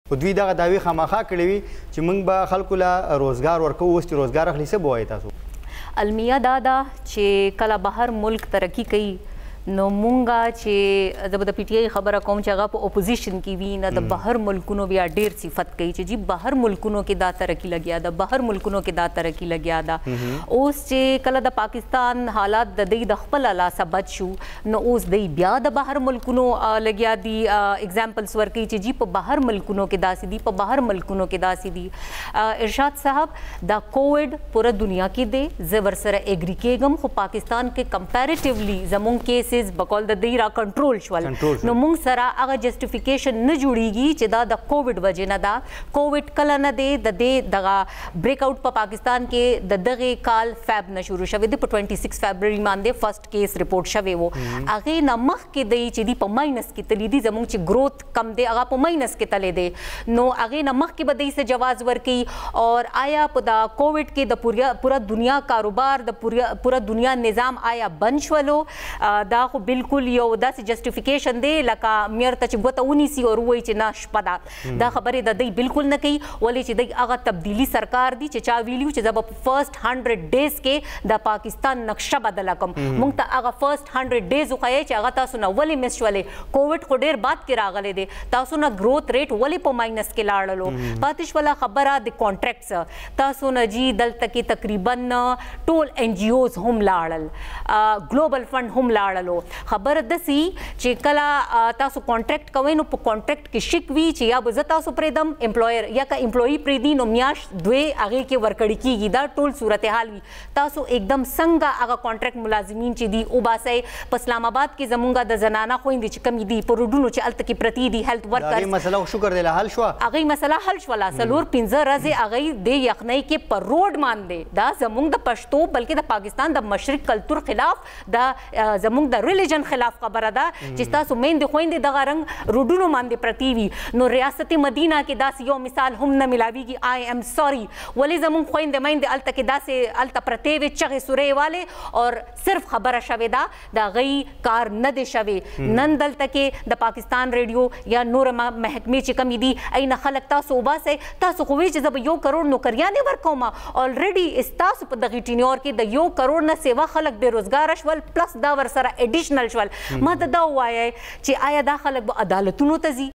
خو دوی دغه دعوې خامخا کړې وي چې موږ به خلکو له روزګار ورکوو. اوس چې روزګار اخلي څه به وایي تاسو؟ المیه دا ده چې کله بهر ملک ترقي کوي نو مونږه چې زه به د پی ټی آی خبره کوم چې هغه په اپوزیشن کې وي نه د بهر ملکونو بیا ډیر صفت کوي چې جی بهر ملکونو کې دا ترقي لګیا ده، بهر ملکونو کې دا ترقي لګیا ده. اوس چې کله د پاکستان حالات د دوی د خپل لاسه بد شو نو اوس دوی بیا د بهر ملکونو لګیا دي اگزامپلز ورکوي چې جی په بهر ملکونو کې داسې دي، په بهر ملکونو کې داسې دي. ارشاد صاحب دا کووډ پوره دنیا کې دی، زه ورسره اګری کېږم، خو پاکستان کې کمپیریټیولی زمونږ کیسز بقول د دی را کنټرول شول نو موږ سره هغه جسټیفیکیشن نه جوړیږي چې دا د کووډ وجې نه ده. کووډ کله نه دی د دې دغه بریک آؤٹ په پاکستان کې د دغه کال فیب نه شروع شوی دی، په 26 فبروري باندې فرست کیس رپورټ شوی وو. هغه نه مخکې دی چې دی په ماینس کې تللی دي، زموږ چې گروث کم دی هغه په ماینس کې تللی دی، نو هغه نه مخکې به دی څه جواز ورکړي. اور آیا په دا کووډ کې د پوره دنیا کاروبار د پوره دنیا نظام آیا بند شولو؟ دا خو بالکل یو داسې جسټیفیکیشن دی لکه میر ته چې ګوته ونیسي او ووایي چې نه شپه ده. دا خبرې د دوی بالکل نه کوي، ولې چې دوی هغه تبدیلي سرکار دي چې چا ویلي چې زه به په فرست 100 ډیز کې د پاکستان نقشه بدله کړم. موږ ته هغه فرست 100 ډیز وښایي چې هغه تاسو نه ولې مس شولې. کووډ خو ډېر بعد کې راغلی دی، تاسو نه گروث ریټ ولې په ماینس کې لاړلو. پاتې شوله خبره د کانټریکټس، تاسو نه جی دلته کې تقریبا ټول ان جی اوز هم لاړل، ګلوبل فنډ هم لاړلو. خبره دسی چې کله تاسو کانټریکټ کوئ نو په کانټریکټ کې شک وي چې یا به زه تاسو پرېږدم امپلویر یا که امپلوي پرېږدي نو میاشت دوی هغې کې ورکړی کېږي. دا ټول صورتحال وي. تاسو एकदम څنګه هغه کانټریکټ ملازمین چې دي وباسئ. په اسلام آباد کې زمونږ د زنانه خویندې چې کمې دي په روډونو چې هلته کې پرتې دي هیلث ورکرز، هغې مسله خو شکر دی له حل شوه، هغې مسله حل شوله. 4-5 ورځې هغې د یخنۍ کې پر روډ باندې دا زمونږ د پښتو بلکې د پاکستان د مشرق کلتور خلاف، دا زمونږ د ریلیجن خلاف خبره ده چې تاسو میندې خویندې دغه رنګ روډونو باندې پرتې وي. نو ریاست مدینه کې داسې یو مثال هم نه میلاویږي. آی ایم سوري، ولې زمونږ خویندې میندې هلته کې داسې هلته پرتې وې چغې سورې والې اور صرف خبره شوې ده د هغوی کار نه دی شوی. نن دلته کې د پاکستان ریډیو یا نور محکمې چې کمې دي اینه خلک تاسو وباسئ. تاسو خو وایئ چې زه به 1 کروڑ نوکریانې ورکوم، الریډي ستاسو په دغې ټینیور کې د 1 کروڑ نه سیوا خلک بېروزګاره شول، پلس دا ورسره ایډیشنل شول. ما ته دا ووایئ چې آیا دا خلک به عدالتونو ته ځي؟